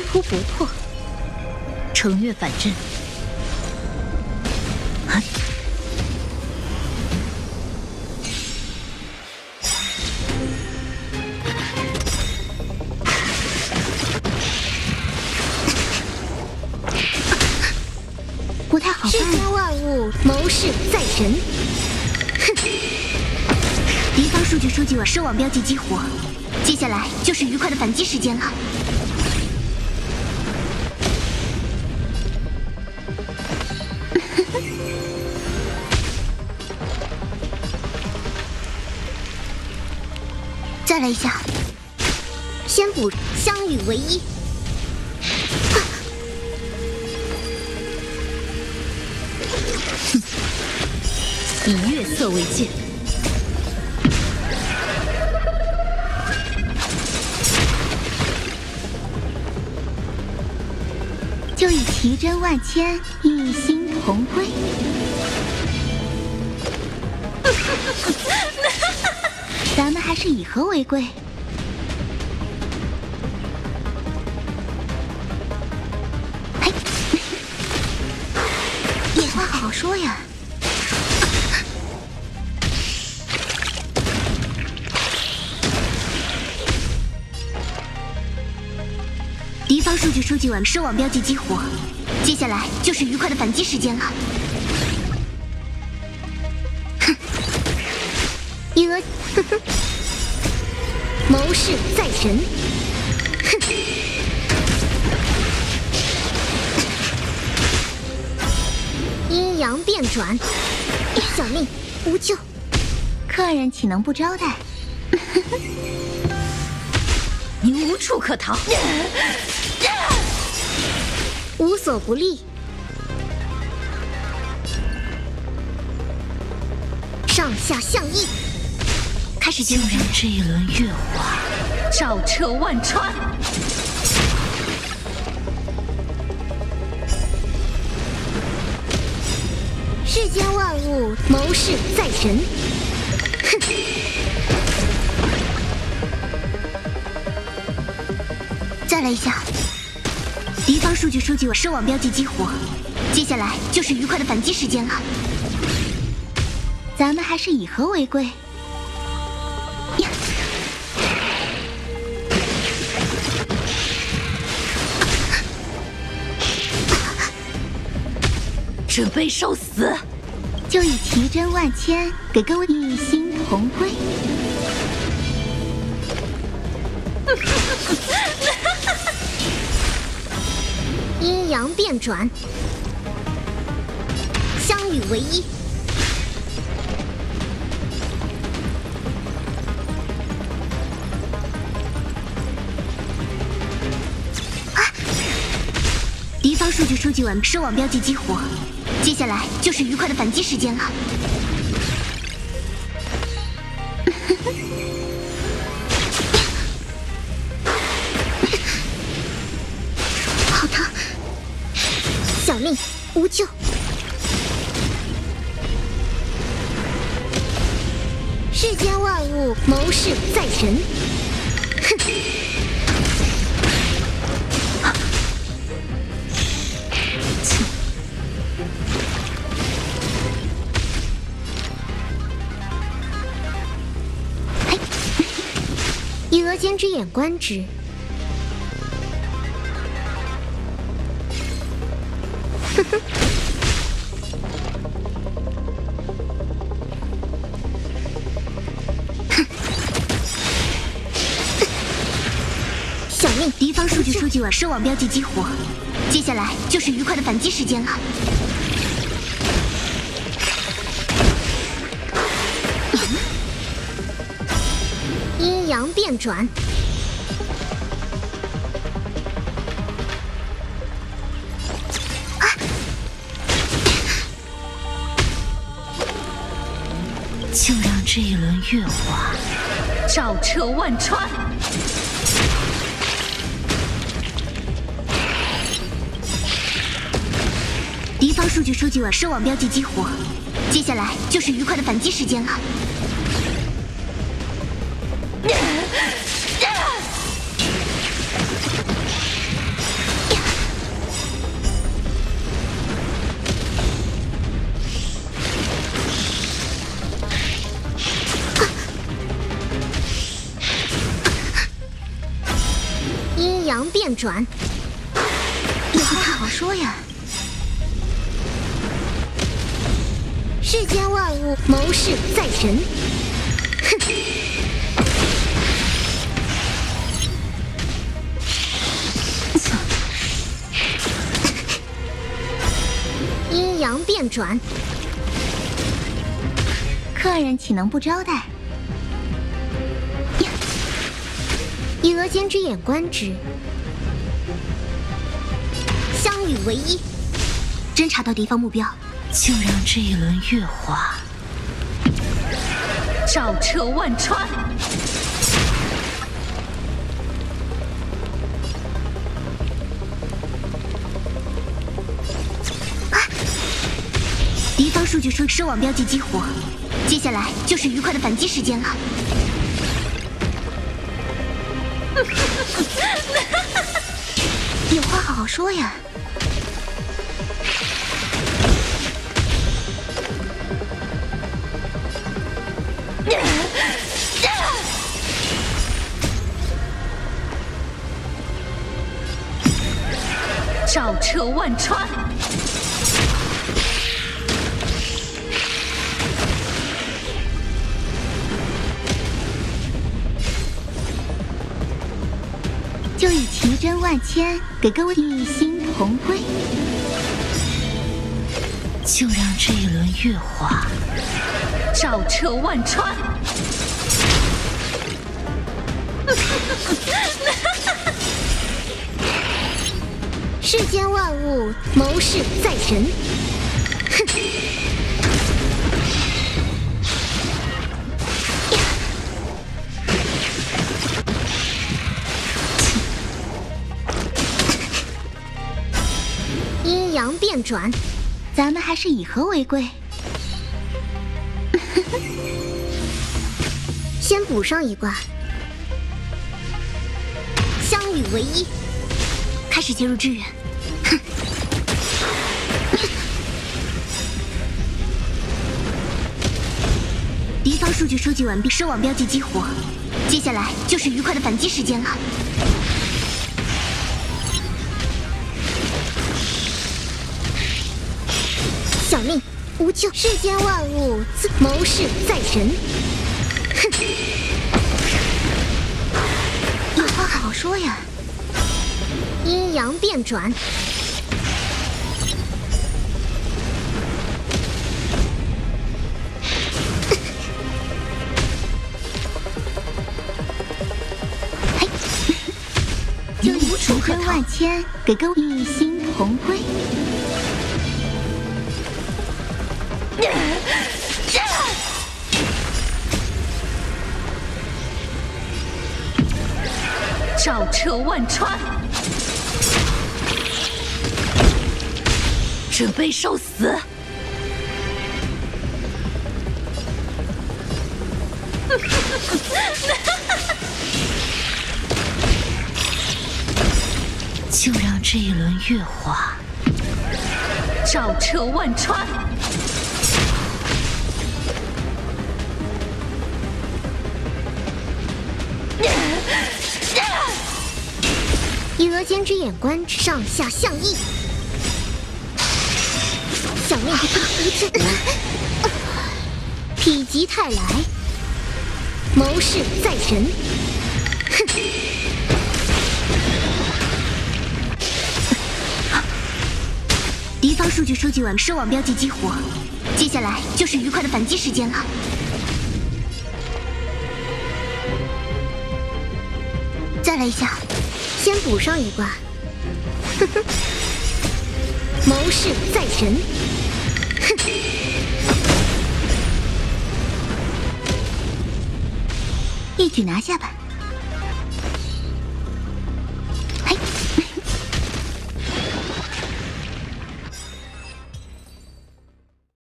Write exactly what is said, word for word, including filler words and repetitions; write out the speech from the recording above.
突不破，乘月反震。啊！不太好办。世间万物，谋事在人。哼！敌方数据收集完，收网标记激活。 接下来就是愉快的反击时间了。再来一下，先补，相与为一。啊、哼，以月色为鉴。 就以奇珍万千，一心同归。咱们还是以和为贵。嘿，野话好好说呀。敌方数据收集完，收网标记激活。接下来就是愉快的反击时间了。哼，以额，呵呵，谋事在人。哼，阴阳变转，小令无救，客人岂能不招待？ 你无处可逃。 无所不利。上下相依，开始进入。 就让这一轮月华照彻万川。 世间万物，谋事在人。哼。 再来一下，敌方数据收集完，收网标记激活。接下来就是愉快的反击时间了。咱们还是以和为贵。 准备受死！ 就以奇珍万千，给各位一心同归。阴阳变转，相与为一。啊！敌方数据收集完，收网标记激活。接下来就是愉快的反击时间了。好疼！小令无救。世间万物，谋事在人。哼！以额间之眼观之。呵呵。小令，敌方数据收集完，收网标记激活。接下来就是愉快的反击时间了。阴阳变转，啊！ 就让这一轮月华照彻万川。 敌方数据收集完，收网标记激活。接下来就是愉快的反击时间了。 阴阳变转， 有话好好说呀。 世间万物，谋事在人。哼！阴阳变转， 客人岂能不招待？ 以额间之眼观之，相与为一。 侦查到敌方目标，就让这一轮月华照彻万川。 啊！敌方数据说收网标记激活，接下来就是愉快的反击时间了。 有话好好说呀。照彻万川。 就以奇珍万千给各位一心同归， 就让这一轮月华照彻万川。 世间万物，谋事在人。哼！阴阳变转， 咱们还是以和为贵。 先补上一卦，相与为一， 开始介入支援。哼！ 敌方数据收集完毕，收网标记激活，接下来就是愉快的反击时间了。小命无救，世间万物自谋事在人。哼！ 有话好好说呀。 阴阳变转， 嘿， 就以奇珍万千给各位一心同归。 照彻万川。准备受死！就让这一轮月华照彻万川。 以额间之眼观之，上下相依。小命一阵，否极泰来，谋事在人。哼！敌方数据收集完，收网标记激活，接下来就是愉快的反击时间了。再来一下，先补上一卦。呵呵，谋事在人。哼！ 一举拿下吧。